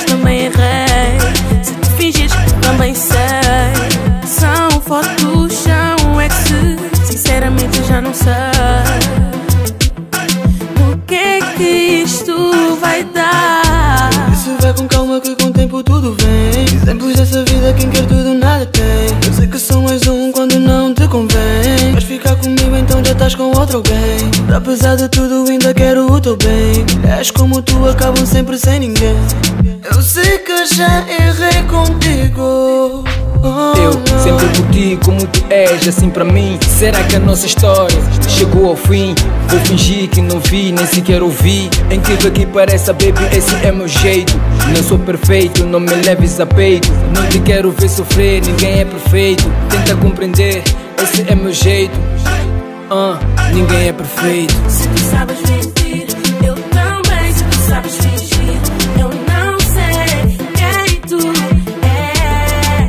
também errei. Se tu fingires, também sei. São fotos, são ex. Sinceramente eu já não sei o que é que isto vai dar. Isso vai com calma que com o tempo tudo vem. Exemplos dessa vida, quem quer tudo nada tem. Eu sei que sou mais um quando não te convém. Vais ficar comigo então já estás com outro alguém. Apesar de tudo ainda quero o teu bem. Mulheres como tu acabam sempre sem ninguém. Eu sei que já errei contigo. Eu sempre por ti como tu és, assim pra mim. Será que a nossa história chegou ao fim? Vou fingir que não vi, nem sequer ouvi. Incrível que pareça, baby, esse é meu jeito. Não sou perfeito, não me leves a peito. Não te quero ver sofrer, ninguém é perfeito. Tenta compreender, esse é meu jeito. Ninguém é perfeito. Se tu sabes mentir, eu também. Se tu sabes fingir, eu não sei quem tu é.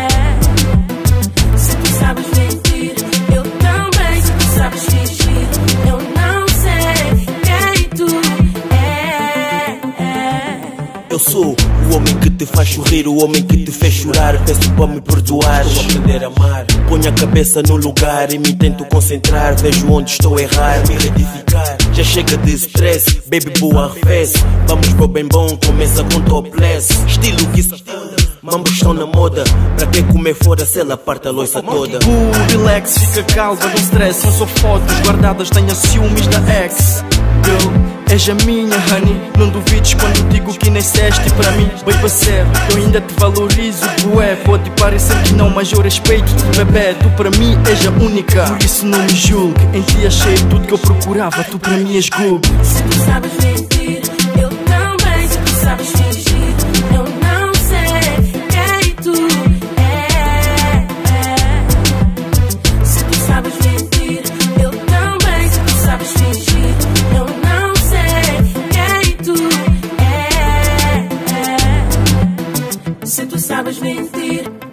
Se tu sabes mentir, eu também. Se tu sabes fingir, eu não sei quem tu é. Eu sou o homem que te faz sorrir, o homem que te fez chorar. Peço para me perdoar, vou aprender a amar. Ponho a cabeça no lugar e me tento concentrar. Vejo onde estou a errar, me retificar. Já chega de stress, baby, boa arrefece. Vamos pro bem bom, começa com topless. Estilo que se foda, mambos estão na moda. Pra quem comer fora, se ela parte a louça toda. Relax, fica calma, não stress. Não sou fotos guardadas, tenho ciúmes da ex. Girl, és a minha honey. Não duvides quando digo que nasceste pra mim. Baby, sério, eu ainda te valorizo, bué. Pode parecer que não, mas eu respeito-te, bebê. Tu pra mim és a única, por isso não me julgue. Em ti achei tudo que eu procurava, tu pra mim és good. Se tu sabes mentir, eu também. Se tu sabes fingir, eu não sei quem tu é. Se tu sabes mentir, eu também. Se tu sabes fingir, eu não sei quem tu é. Se tu sabes mentir.